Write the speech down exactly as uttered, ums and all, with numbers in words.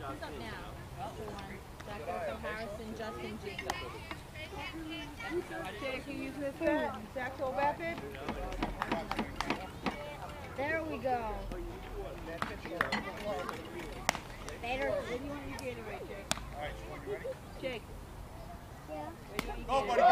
Who's up now? Sean, Zach, Harrison, Justin, Jacob. Jake, can you use this bed? Zach, go back it. There we go. Better. Where do you want your Gatorade, Jake? Jake. Yeah. Where do you want your Gatorade?